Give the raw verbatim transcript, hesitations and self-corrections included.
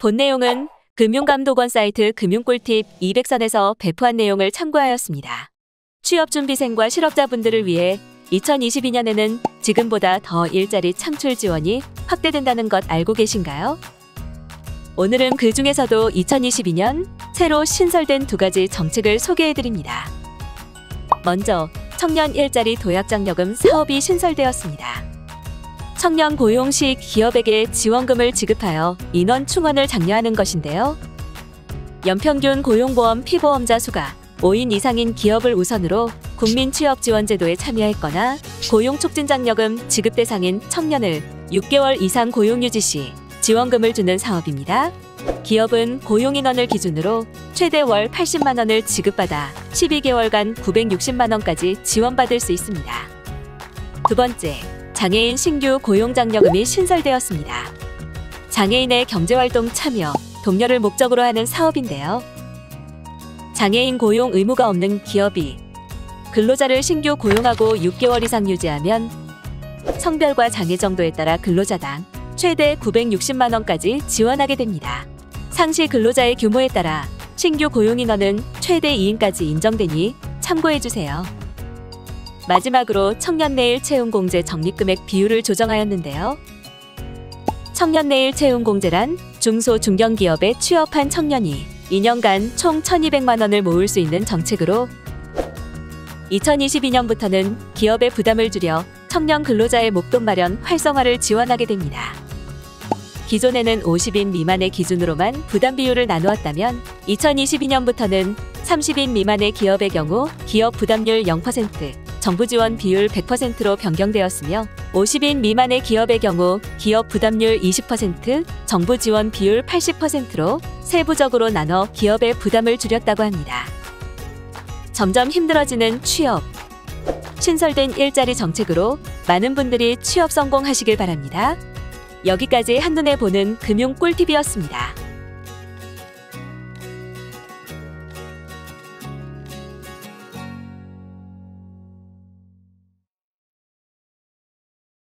본 내용은 금융감독원 사이트 금융꿀팁 이백 선에서 배포한 내용을 참고하였습니다. 취업준비생과 실업자분들을 위해 이천이십이 년에는 지금보다 더 일자리 창출 지원이 확대된다는 것 알고 계신가요? 오늘은 그 중에서도 이천이십이 년 새로 신설된 두 가지 정책을 소개해드립니다. 먼저 청년 일자리 도약장려금 사업이 신설되었습니다. 청년 고용 시 기업에게 지원금을 지급하여 인원 충원을 장려하는 것인데요. 연평균 고용보험 피보험자 수가 오 인 이상인 기업을 우선으로 국민취업지원제도에 참여했거나 고용촉진장려금 지급 대상인 청년을 육 개월 이상 고용유지 시 지원금을 주는 사업입니다. 기업은 고용인원을 기준으로 최대 월 팔십만 원을 지급받아 십이 개월간 구백육십만 원까지 지원받을 수 있습니다. 두 번째, 장애인 신규 고용장려금이 신설되었습니다. 장애인의 경제활동 참여, 독려를 목적으로 하는 사업인데요. 장애인 고용 의무가 없는 기업이 근로자를 신규 고용하고 육 개월 이상 유지하면 성별과 장애 정도에 따라 근로자당 최대 구백육십만 원까지 지원하게 됩니다. 상시 근로자의 규모에 따라 신규 고용인원은 최대 이 인까지 인정되니 참고해주세요. 마지막으로 청년내일 채용공제 적립금액 비율을 조정하였는데요. 청년내일 채용공제란 중소 중견기업에 취업한 청년이 이 년간 총 천이백만 원을 모을 수 있는 정책으로 이천이십이 년부터는 기업의 부담을 줄여 청년 근로자의 목돈 마련 활성화를 지원하게 됩니다. 기존에는 오십 인 미만의 기준으로만 부담 비율을 나누었다면 이천이십이 년부터는 삼십 인 미만의 기업의 경우 기업 부담률 영 퍼센트, 정부 지원 비율 백 퍼센트로 변경되었으며 오십 인 미만의 기업의 경우 기업 부담률 이십 퍼센트, 정부 지원 비율 팔십 퍼센트로 세부적으로 나눠 기업의 부담을 줄였다고 합니다. 점점 힘들어지는 취업. 신설된 일자리 정책으로 많은 분들이 취업 성공하시길 바랍니다. 여기까지 한눈에 보는 금융 꿀팁이었습니다.